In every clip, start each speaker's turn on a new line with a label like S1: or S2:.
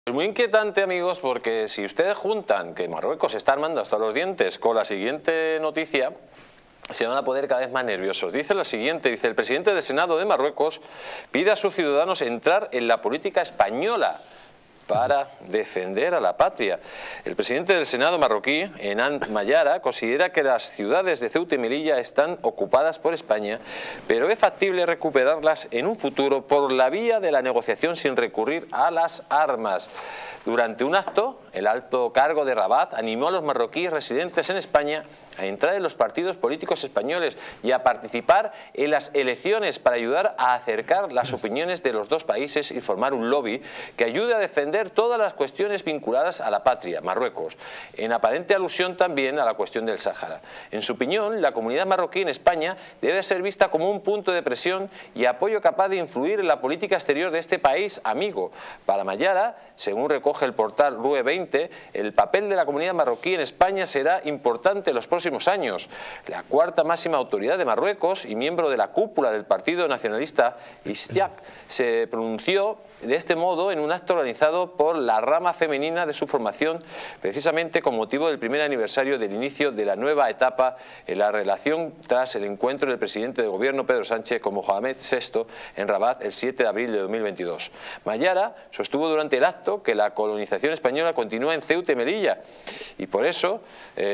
S1: Es muy inquietante, amigos, porque si ustedes juntan que Marruecos está armando hasta los dientes con la siguiente noticia, se van a poner cada vez más nerviosos. Dice lo siguiente, dice: el presidente del Senado de Marruecos pide a sus ciudadanos entrar en la política española para defender a la patria. El presidente del Senado marroquí, Enan Mayara, considera que las ciudades de Ceuta y Melilla están ocupadas por España, pero es factible recuperarlas en un futuro por la vía de la negociación sin recurrir a las armas. Durante un acto, el alto cargo de Rabat animó a los marroquíes residentes en España a entrar en los partidos políticos españoles y a participar en las elecciones para ayudar a acercar las opiniones de los dos países y formar un lobby que ayude a defender todas las cuestiones vinculadas a la patria, Marruecos, en aparente alusión también a la cuestión del Sáhara. En su opinión, la comunidad marroquí en España debe ser vista como un punto de presión y apoyo capaz de influir en la política exterior de este país amigo. Para Mayara, según recoge el portal RUE 20, el papel de la comunidad marroquí en España será importante en los próximos años. La cuarta máxima autoridad de Marruecos y miembro de la cúpula del Partido Nacionalista, Istiak, se pronunció de este modo en un acto organizado por la rama femenina de su formación, precisamente con motivo del primer aniversario del inicio de la nueva etapa en la relación tras el encuentro del presidente del gobierno Pedro Sánchez con Mohamed VI en Rabat el 7 de abril de 2022. Mayara sostuvo durante el acto que la colonización española continúa en Ceuta y Melilla y por eso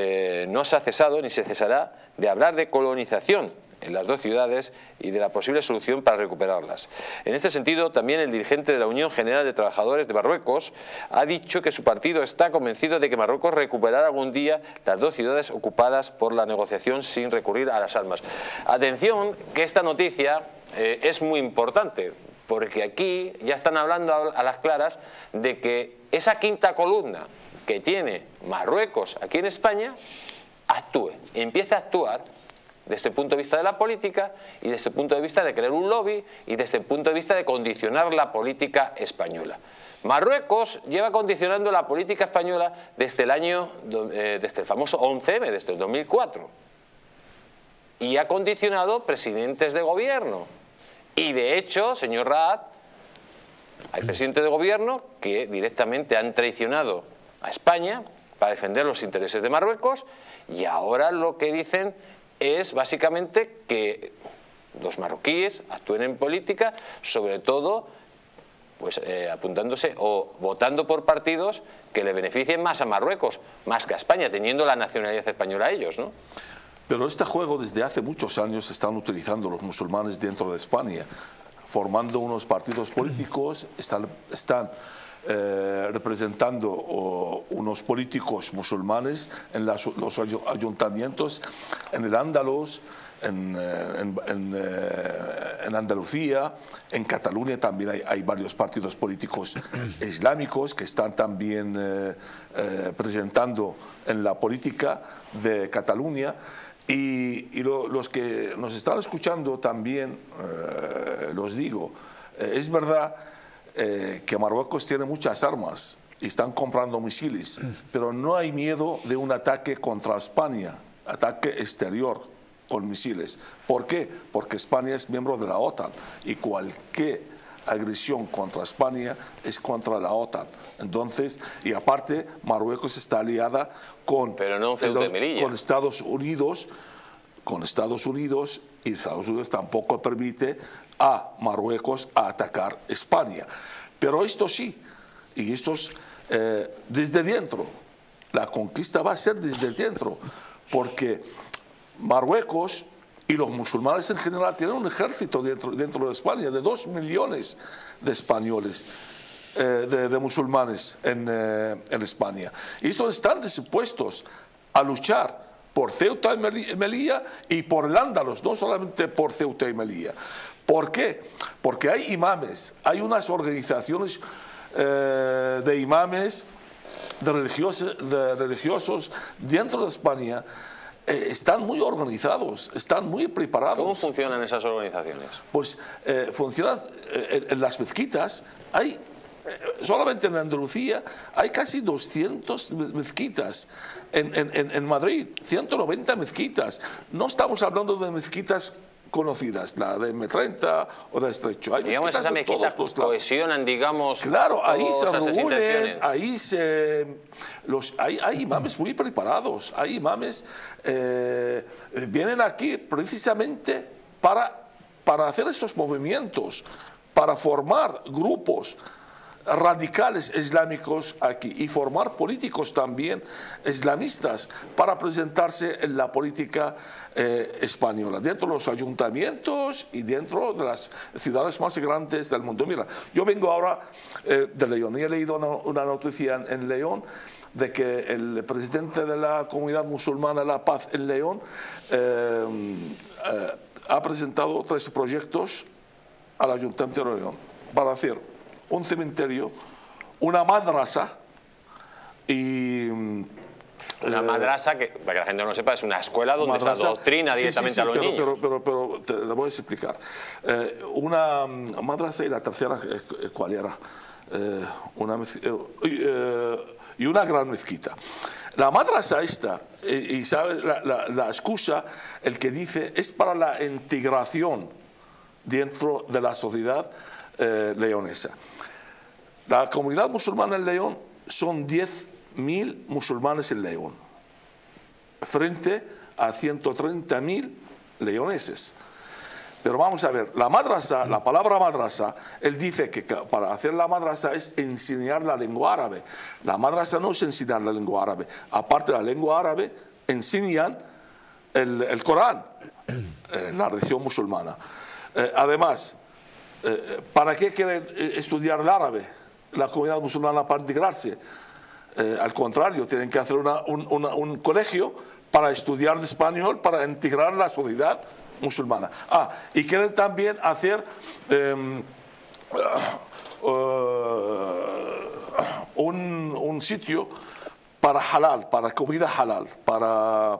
S1: no se ha cesado ni se cesará de hablar de colonización en las dos ciudades y de la posible solución para recuperarlas. En este sentido, también el dirigente de la Unión General de Trabajadores de Marruecos ha dicho que su partido está convencido de que Marruecos recuperará algún día las dos ciudades ocupadas por la negociación sin recurrir a las armas. Atención, que esta noticia es muy importante, porque aquí ya están hablando a las claras de que esa quinta columna que tiene Marruecos aquí en España actúe, empiece a actuar desde el punto de vista de la política y desde el punto de vista de crear un lobby y desde el punto de vista de condicionar la política española. Marruecos lleva condicionando la política española desde el famoso 11M, desde el 2004. Y ha condicionado presidentes de gobierno. Y de hecho, señor Raad, hay presidentes de gobierno que directamente han traicionado a España para defender los intereses de Marruecos y ahora lo que dicen es básicamente que los marroquíes actúen en política, sobre todo pues, apuntándose o votando por partidos que le beneficien más a Marruecos, más que a España, teniendo la nacionalidad española ellos, ¿no?
S2: Pero este juego desde hace muchos años están utilizando los musulmanes dentro de España, formando unos partidos políticos, están representando unos políticos musulmanes en los ayuntamientos, en el Andaluz, en Andalucía, en Cataluña también hay varios partidos políticos islámicos que están también presentando en la política de Cataluña. Y los que nos están escuchando también, los digo, es verdad que Marruecos tiene muchas armas y están comprando misiles, pero no hay miedo de un ataque contra España, ataque exterior con misiles. ¿Por qué? Porque España es miembro de la OTAN y cualquier agresión contra España es contra la OTAN. Entonces, y aparte, Marruecos está aliada con Estados Unidos, y Estados Unidos tampoco permite a Marruecos a atacar España. Pero esto sí, y esto es desde dentro. La conquista va a ser desde dentro, porque Marruecos y los musulmanes en general tienen un ejército dentro de España de 2 millones de españoles, de musulmanes en España. Y estos están dispuestos a luchar por Ceuta y Melilla y por el Andaluz, no solamente por Ceuta y Melilla. ¿Por qué? Porque hay imames, hay unas organizaciones de imames, de religiosos dentro de España. Están muy organizados, están muy preparados.
S1: ¿Cómo funcionan esas organizaciones?
S2: Pues funcionan en las mezquitas. Hay, solamente en Andalucía hay casi 200 mezquitas. En Madrid, 190 mezquitas. No estamos hablando de mezquitas conocidas, la de M30 o de Estrecho. Hay
S1: digamos, esas mezquitas cohesionan, digamos,
S2: claro, ahí se
S1: esas
S2: reúnen,
S1: intenciones.
S2: Hay imames muy preparados, hay imames, vienen aquí precisamente para hacer esos movimientos, para formar grupos radicales islámicos aquí y formar políticos también islamistas para presentarse en la política española, dentro de los ayuntamientos y dentro de las ciudades más grandes del mundo. Mira, yo vengo ahora de León y he leído una noticia en León de que el presidente de la comunidad musulmana La Paz en León ha presentado 3 proyectos al Ayuntamiento de León para hacer un cementerio, una madrasa y...
S1: Una madrasa, que para que la gente no lo sepa, es una escuela donde se adoctrina directamente a los niños.
S2: Pero te lo voy a explicar. Una madrasa y la tercera, ¿cuál era? Y una gran mezquita. La madrasa esta, y ¿sabes? La excusa, el que dice, es para la integración dentro de la sociedad leonesa. La comunidad musulmana en León son 10.000 musulmanes en León, frente a 130.000 leoneses. Pero vamos a ver, la madrasa, la palabra madrasa, él dice que para hacer la madrasa es enseñar la lengua árabe. La madrasa no es enseñar la lengua árabe. Aparte de la lengua árabe, enseñan el Corán, la religión musulmana. Además, ¿para qué quieren estudiar el árabe la comunidad musulmana para integrarse? Al contrario, tienen que hacer un colegio para estudiar el español, para integrar la sociedad musulmana. Y quieren también hacer un sitio para halal, para comida halal, para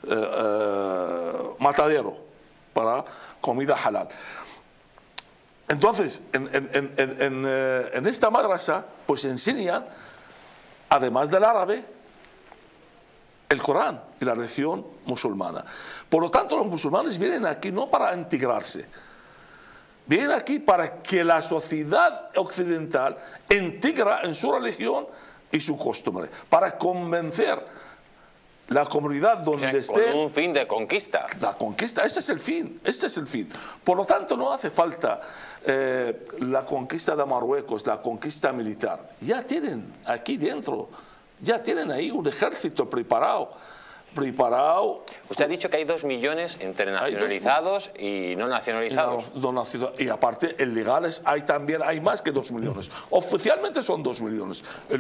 S2: matadero, para comida halal. Entonces, en esta madrasa, pues enseñan, además del árabe, el Corán y la religión musulmana. Por lo tanto, los musulmanes vienen aquí no para integrarse, vienen aquí para que la sociedad occidental integra en su religión y su costumbre, para convencer la comunidad donde esté.
S1: Con un fin de conquista.
S2: La conquista, ese es el fin, este es el fin. Por lo tanto, no hace falta la conquista de Marruecos, la conquista militar. Ya tienen aquí dentro, ya tienen ahí un ejército preparado.
S1: Usted ha dicho que hay 2 millones entre nacionalizados y no nacionalizados.
S2: Y aparte, en legales hay más que 2 millones. Oficialmente son 2 millones, el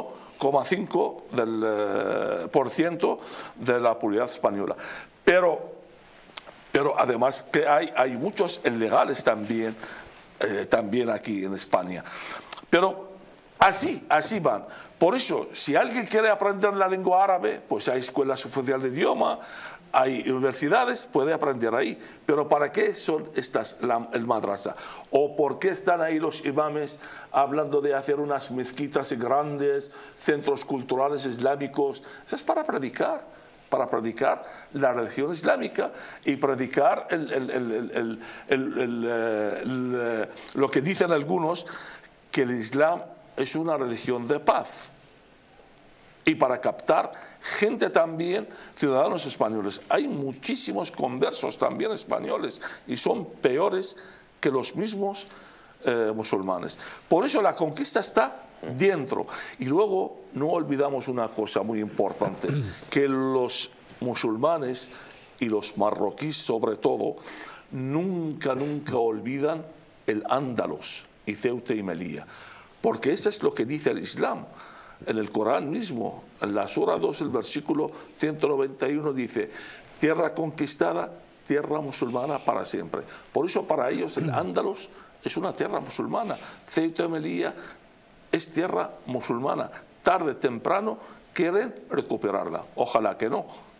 S2: 1,5% de la población española. Pero además que hay muchos ilegales también aquí en España. Pero así van. Por eso, si alguien quiere aprender la lengua árabe, pues hay escuelas oficiales de idioma, hay universidades, puede aprender ahí. Pero ¿para qué son estas el madrasa? ¿O por qué están ahí los imames hablando de hacer unas mezquitas grandes, centros culturales islámicos? Eso es para predicar la religión islámica y predicar lo que dicen algunos, que el Islam es una religión de paz, y para captar gente también, ciudadanos españoles. Hay muchísimos conversos también españoles y son peores que los mismos musulmanes. Por eso la conquista está dentro. Y luego no olvidamos una cosa muy importante, que los musulmanes y los marroquíes sobre todo nunca olvidan el Andalus y Ceuta y Melilla, porque eso es lo que dice el Islam. En el Corán mismo, en la Sura 2, el versículo 191 dice: tierra conquistada, tierra musulmana para siempre. Por eso para ellos el Andalus es una tierra musulmana, Ceuta y Melilla es tierra musulmana. Tarde o temprano quieren recuperarla. Ojalá que no,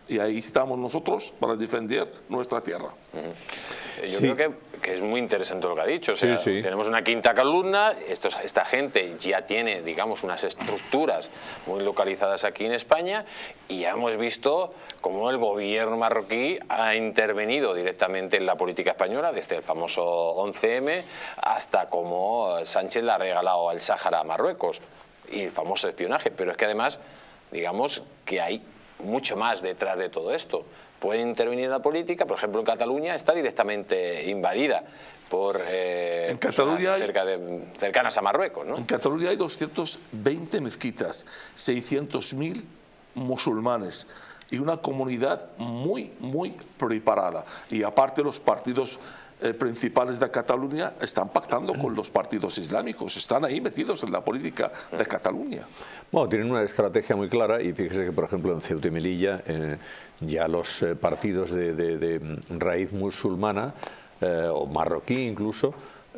S2: Y ahí estamos nosotros para defender nuestra tierra.
S1: Yo creo que es muy interesante lo que ha dicho. O sea, tenemos una quinta columna, esta gente ya tiene, digamos, unas estructuras muy localizadas aquí en España, y ya hemos visto cómo el gobierno marroquí ha intervenido directamente en la política española, desde el famoso 11M hasta cómo Sánchez le ha regalado el Sáhara a Marruecos y el famoso espionaje. Pero es que además, digamos que hay mucho más detrás de todo esto. Puede intervenir en la política, por ejemplo en Cataluña está directamente invadida por personas cercanas a Marruecos, ¿no?
S2: En Cataluña hay 220 mezquitas, 600.000 musulmanes y una comunidad muy preparada. Y aparte los partidos principales de Cataluña están pactando con los partidos islámicos, están ahí metidos en la política de Cataluña.
S3: Bueno, tienen una estrategia muy clara, y fíjese que, por ejemplo, en Ceuta y Melilla ya los partidos de raíz musulmana o marroquí incluso,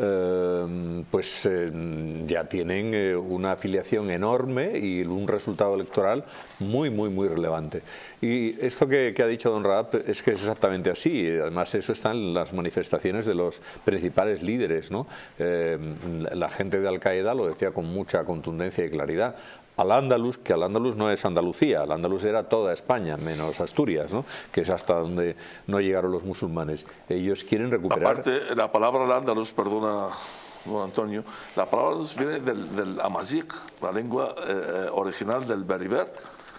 S3: ya tienen una afiliación enorme y un resultado electoral muy relevante. Y esto que ha dicho don Raab es que es exactamente así. Además, eso está en las manifestaciones de los principales líderes, ¿no? La gente de Al-Qaeda lo decía con mucha contundencia y claridad. Al-Ándalus, que Al-Ándalus no es Andalucía, Al-Ándalus era toda España, menos Asturias, ¿no? Que es hasta donde no llegaron los musulmanes. Ellos quieren recuperar...
S2: Aparte, la palabra Al-Ándalus, perdona, don Antonio, la palabra Al-Ándalus viene del Amazic, la lengua original del berber.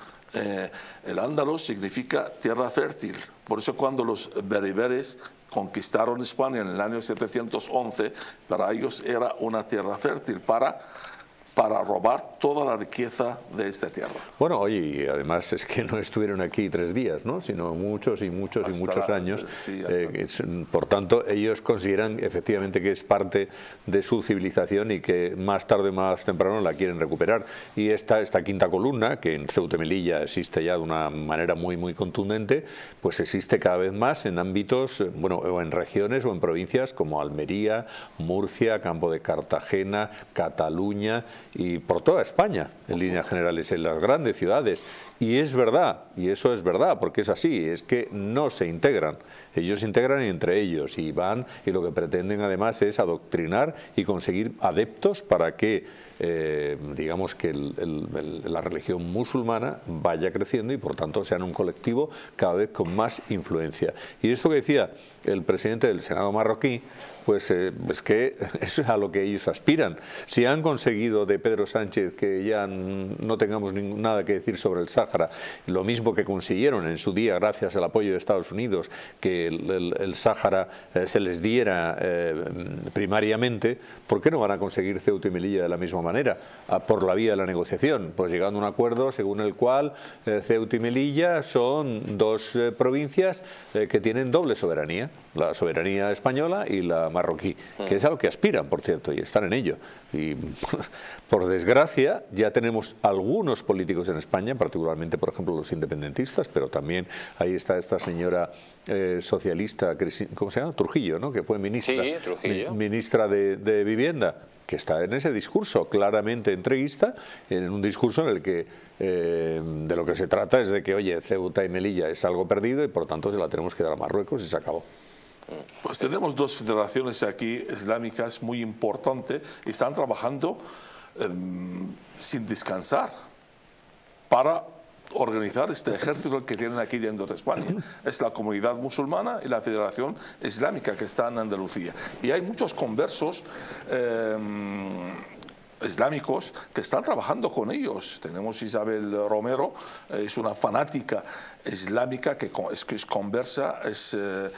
S2: El Ándalus significa tierra fértil. Por eso cuando los bereberes conquistaron España en el año 711, para ellos era una tierra fértil para robar toda la riqueza de esta tierra.
S3: Bueno, oye, y además es que no estuvieron aquí 3 días, ¿no? Sino muchos años.
S2: Sí,
S3: por tanto, ellos consideran efectivamente que es parte de su civilización y que más tarde o más temprano la quieren recuperar. Y esta quinta columna, que en Ceuta y Melilla existe ya de una manera muy contundente, pues existe cada vez más en ámbitos, bueno, o en regiones o en provincias como Almería, Murcia, Campo de Cartagena, Cataluña y por toda España, en líneas generales, en las grandes ciudades. Y es verdad, y eso es verdad, porque es así, es que no se integran. Ellos se integran entre ellos y van, y lo que pretenden además es adoctrinar y conseguir adeptos para que digamos que la religión musulmana vaya creciendo y por tanto sean un colectivo cada vez con más influencia. Y esto que decía el presidente del Senado marroquí, pues es que eso es a lo que ellos aspiran. Si han conseguido de Pedro Sánchez que ya no tengamos nada que decir sobre el Sáhara, lo mismo que consiguieron en su día gracias al apoyo de Estados Unidos, que el Sáhara se les diera primariamente, ¿por qué no van a conseguir Ceuta y Melilla de la misma manera? Por la vía de la negociación, pues llegando a un acuerdo según el cual Ceuta y Melilla son 2 provincias que tienen doble soberanía, la soberanía española y la marroquí, que es a lo que aspiran, por cierto, y están en ello. Y por desgracia ya tenemos algunos políticos en España, particularmente por ejemplo los independentistas, pero también ahí está esta señora socialista, ¿cómo se llama? Trujillo, ¿no? Que fue ministra,
S1: sí, Trujillo,
S3: ministra de Vivienda, que está en ese discurso claramente entreguista, en un discurso en el que de lo que se trata es de que, oye, Ceuta y Melilla es algo perdido y por tanto se la tenemos que dar a Marruecos y se acabó.
S2: Pues tenemos 2 federaciones aquí islámicas muy importantes y están trabajando sin descansar para organizar este ejército que tienen aquí dentro de España. Es la comunidad musulmana y la Federación Islámica que está en Andalucía. Y hay muchos conversos islámicos que están trabajando con ellos. Tenemos Isabel Romero, es una fanática islámica que es conversa, es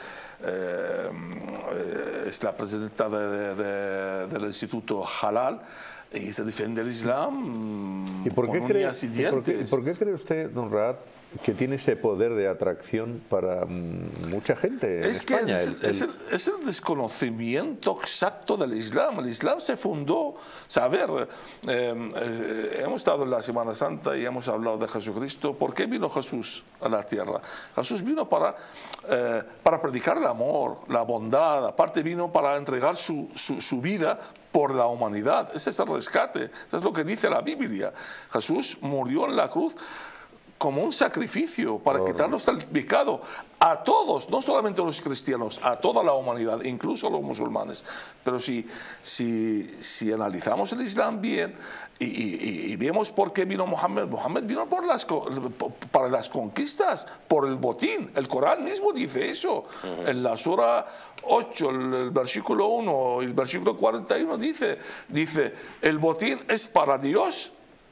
S2: la presidenta del Instituto Halal y se defiende el Islam.
S3: ¿Y por qué cree usted, don Raab, que tiene ese poder de atracción para mucha gente en España?
S2: Es el desconocimiento exacto del Islam. El Islam se fundó, o sea, a ver, hemos estado en la Semana Santa y hemos hablado de Jesucristo. ¿Por qué vino Jesús a la tierra? Jesús vino para predicar el amor, la bondad, aparte vino para entregar su vida por la humanidad. Ese es el rescate, eso es lo que dice la Biblia. Jesús murió en la cruz como un sacrificio para quitarnos del pecado a todos, no solamente a los cristianos, a toda la humanidad, incluso a los musulmanes. Pero si analizamos el Islam bien y vemos por qué vino Mohammed, Mohammed vino para las conquistas, por el botín. El Corán mismo dice eso. En la Sura 8, el versículo 1 y el versículo 41 dice, el botín es para Dios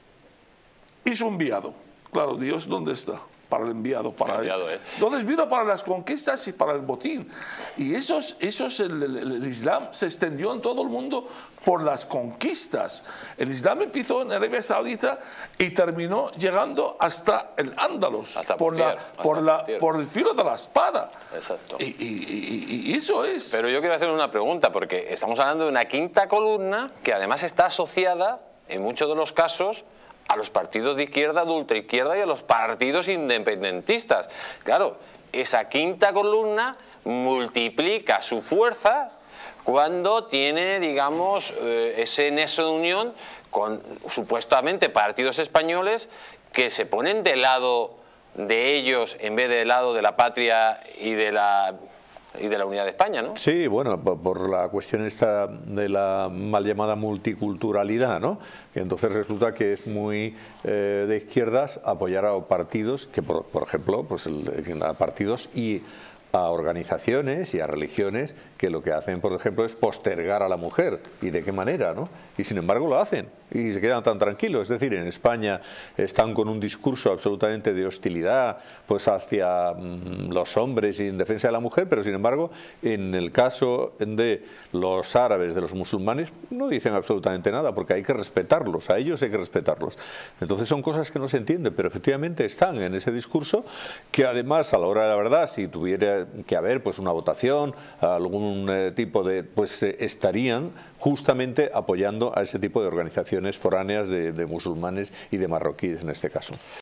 S2: y su enviado. Claro, Dios, ¿dónde está? Para el enviado. Entonces vino para las conquistas y para el botín. Y el Islam se extendió en todo el mundo por las conquistas. El Islam empezó en Arabia Saudita y terminó llegando hasta el Andalus, por el filo de la espada.
S1: Exacto.
S2: Y eso es.
S1: Pero yo quiero hacer una pregunta, porque estamos hablando de una quinta columna que además está asociada, en muchos de los casos, a los partidos de izquierda, de ultraizquierda y a los partidos independentistas. Claro, esa quinta columna multiplica su fuerza cuando tiene, digamos, ese nexo de unión con supuestamente partidos españoles que se ponen del lado de ellos en vez del lado de la patria y de la unidad de España, ¿no?
S3: Sí, bueno, por la cuestión esta de la mal llamada multiculturalidad, ¿no? Que entonces resulta que es muy de izquierdas apoyar a partidos que, por ejemplo, pues a partidos y a organizaciones y a religiones que lo que hacen, por ejemplo, es postergar a la mujer. ¿Y de qué manera, no? Y sin embargo lo hacen y se quedan tan tranquilos. Es decir, en España están con un discurso absolutamente de hostilidad pues hacia los hombres y en defensa de la mujer, pero sin embargo, en el caso de los árabes, de los musulmanes, no dicen absolutamente nada porque hay que respetarlos, a ellos hay que respetarlos. Entonces son cosas que no se entienden, pero efectivamente están en ese discurso que además, a la hora de la verdad, si tuviera que haber pues una votación, algún tipo de, pues estarían justamente apoyando a ese tipo de organizaciones foráneas de musulmanes y de marroquíes en este caso.